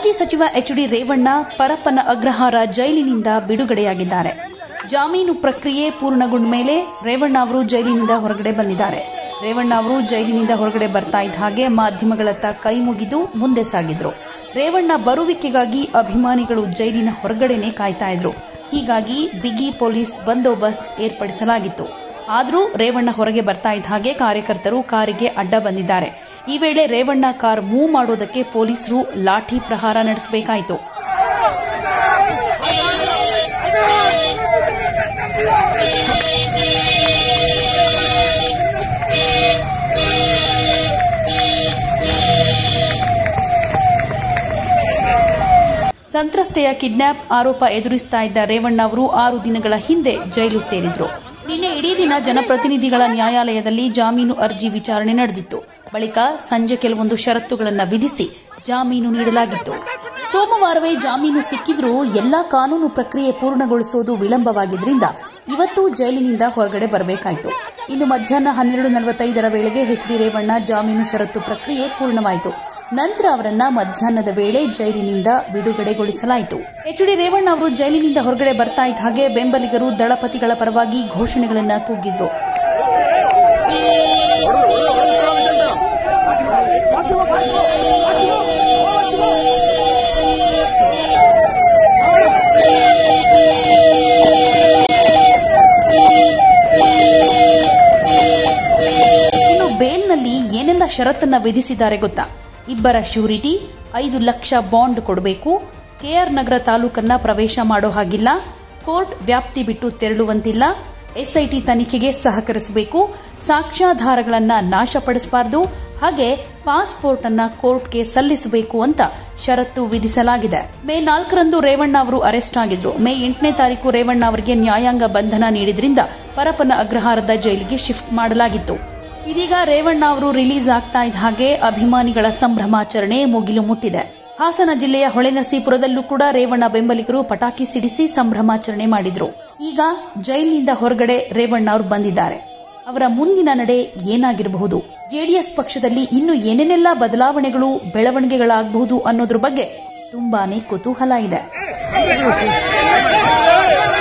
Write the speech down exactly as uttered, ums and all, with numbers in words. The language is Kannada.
ಮಾಜಿ ಸಚಿವ ಎಚ್ ಡಿ ರೇವಣ್ಣ ಪರಪ್ಪನ ಅಗ್ರಹಾರ ಜೈಲಿನಿಂದ ಬಿಡುಗಡೆಯಾಗಿದ್ದಾರೆ. ಜಾಮೀನು ಪ್ರಕ್ರಿಯೆ ಪೂರ್ಣಗೊಂಡ ಮೇಲೆ ರೇವಣ್ಣ ಅವರು ಜೈಲಿನಿಂದ ಹೊರಗಡೆ ಬಂದಿದ್ದಾರೆ. ರೇವಣ್ಣ ಅವರು ಜೈಲಿನಿಂದ ಹೊರಗಡೆ ಬರ್ತಾ ಇದ್ದ ಹಾಗೆ ಮಾಧ್ಯಮಗಳತ್ತ ಕೈ ಮುಗಿದು ಮುಂದೆ ಸಾಗಿದ್ರು. ರೇವಣ್ಣ ಬರುವಿಕೆಗಾಗಿ ಅಭಿಮಾನಿಗಳು ಜೈಲಿನ ಹೊರಗಡೆನೆ ಕಾಯ್ತಾ ಇದ್ರು. ಹೀಗಾಗಿ ಬಿಗಿ ಪೊಲೀಸ್ ಬಂದೋಬಸ್ತ್ ಏರ್ಪಡಿಸಲಾಗಿತ್ತು. ಆದರೂ ರೇವಣ್ಣ ಹೊರಗೆ ಬರ್ತಾ ಇದ್ದ ಹಾಗೆ ಕಾರ್ಯಕರ್ತರು ಕಾರಿಗೆ ಅಡ್ಡ ಬಂದಿದ್ದಾರೆ. ಈ ವೇಳೆ ರೇವಣ್ಣ ಕಾರ್ ಮೂವ್ ಮಾಡೋದಕ್ಕೆ ಪೊಲೀಸರು ಲಾಠಿ ಪ್ರಹಾರ ನಡೆಸಬೇಕಾಯಿತು. ಸಂತ್ರಸ್ತೆಯ ಕಿಡ್ನಾಪ್ ಆರೋಪ ಎದುರಿಸ್ತಾ ಇದ್ದ ರೇವಣ್ಣ ಅವರು ಆರು ದಿನಗಳ ಹಿಂದೆ ಜೈಲು ಸೇರಿದ್ರು. ನಿನ್ನೆ ಇಡೀ ದಿನ ಜನಪ್ರತಿನಿಧಿಗಳ ನ್ಯಾಯಾಲಯದಲ್ಲಿ ಜಾಮೀನು ಅರ್ಜಿ ವಿಚಾರಣೆ ನಡೆದಿತ್ತು. ಬಳಿಕ ಸಂಜೆ ಕೆಲವೊಂದು ಷರತ್ತುಗಳನ್ನು ವಿಧಿಸಿ ಜಾಮೀನು ನೀಡಲಾಗಿತ್ತು. ಸೋಮವಾರವೇ ಜಾಮೀನು ಸಿಕ್ಕಿದ್ರೂ ಎಲ್ಲಾ ಕಾನೂನು ಪ್ರಕ್ರಿಯೆ ಪೂರ್ಣಗೊಳಿಸುವುದು ವಿಳಂಬವಾಗಿದ್ದರಿಂದ ಇವತ್ತು ಜೈಲಿನಿಂದ ಹೊರಗಡೆ ಬರಬೇಕಾಯಿತು. ಇಂದು ಮಧ್ಯಾಹ್ನ ಹನ್ನೆರಡು ನಲವತ್ತೈದರ ವೇಳೆಗೆ ಎಚ್ ಡಿ ರೇವಣ್ಣ ಜಾಮೀನು ಷರತ್ತು ಪ್ರಕ್ರಿಯೆ ಪೂರ್ಣವಾಯಿತು. ನಂತರ ಅವರನ್ನ ಮಧ್ಯಾಹ್ನದ ವೇಳೆ ಜೈಲಿನಿಂದ ಬಿಡುಗಡೆಗೊಳಿಸಲಾಯಿತು. ಎಚ್ ಡಿ ರೇವಣ್ಣ ಅವರು ಜೈಲಿನಿಂದ ಹೊರಗಡೆ ಬರ್ತಾ ಇದ್ದ ಹಾಗೆ ಬೆಂಬಲಿಗರು ದಳಪತಿಗಳ ಪರವಾಗಿ ಘೋಷಣೆಗಳನ್ನು ಕೂಗಿದ್ರು. ಇನ್ನು ಬೇಲ್ನಲ್ಲಿ ಏನೆಲ್ಲ ಷರತ್ತನ್ನ ವಿಧಿಸಿದ್ದಾರೆ ಗೊತ್ತಾ? ಇಬ್ಬರ ಶ್ಯೂರಿಟಿ, ಐದು ಲಕ್ಷ ಬಾಂಡ್ ಕೊಡಬೇಕು, ಕೆಆರ್ ನಗರ ತಾಲೂಕನ್ನ ಪ್ರವೇಶ ಮಾಡೋ ಹಾಗಿಲ್ಲ, ಕೋರ್ಟ್ ವ್ಯಾಪ್ತಿ ಬಿಟ್ಟು ತೆರಳುವಂತಿಲ್ಲ, ಎಸ್ಐಟಿ ತನಿಖೆಗೆ ಸಹಕರಿಸಬೇಕು, ಸಾಕ್ಷ್ಯಾಧಾರಗಳನ್ನು ನಾಶಪಡಿಸಬಾರದು, ಹಾಗೆ ಪಾಸ್ಪೋರ್ಟ್ ಅನ್ನ ಕೋರ್ಟ್ಗೆ ಸಲ್ಲಿಸಬೇಕು ಅಂತ ಷರತ್ತು ವಿಧಿಸಲಾಗಿದೆ. ಮೇ ನಾಲ್ಕರಂದು ರೇವಣ್ಣ ಅವರು ಅರೆಸ್ಟ್ ಆಗಿದ್ರು. ಮೇ ಎಂಟನೇ ತಾರೀಕು ರೇವಣ್ಣ ಅವರಿಗೆ ನ್ಯಾಯಾಂಗ ಬಂಧನ ನೀಡಿದ್ರಿಂದ ಪರಪ್ಪನ ಅಗ್ರಹಾರದ ಜೈಲಿಗೆ ಶಿಫ್ಟ್ ಮಾಡಲಾಗಿತ್ತು. ಇದೀಗ ರೇವಣ್ಣ ಅವರು ರಿಲೀಸ್ ಆಗ್ತಾ ಇದ್ದ ಹಾಗೆ ಅಭಿಮಾನಿಗಳ ಸಂಭ್ರಮಾಚರಣೆ ಮುಗಿಲು ಮುಟ್ಟಿದೆ. ಹಾಸನ ಜಿಲ್ಲೆಯ ಹೊಳೆನರಸೀಪುರದಲ್ಲೂ ಕೂಡ ರೇವಣ್ಣ ಬೆಂಬಲಿಗರು ಪಟಾಕಿ ಸಿಡಿಸಿ ಸಂಭ್ರಮಾಚರಣೆ ಮಾಡಿದ್ರು. ಈಗ ಜೈಲಿನಿಂದ ಹೊರಗಡೆ ರೇವಣ್ಣ ಅವರು ಬಂದಿದ್ದಾರೆ. ಅವರ ಮುಂದಿನ ನಡೆ ಏನಾಗಿರಬಹುದು, ಜೆಡಿಎಸ್ ಪಕ್ಷದಲ್ಲಿ ಇನ್ನು ಏನೇನೆಲ್ಲ ಬದಲಾವಣೆಗಳು ಬೆಳವಣಿಗೆಗಳಾಗಬಹುದು ಅನ್ನೋದ್ರ ಬಗ್ಗೆ ತುಂಬಾನೇ ಕುತೂಹಲ ಇದೆ.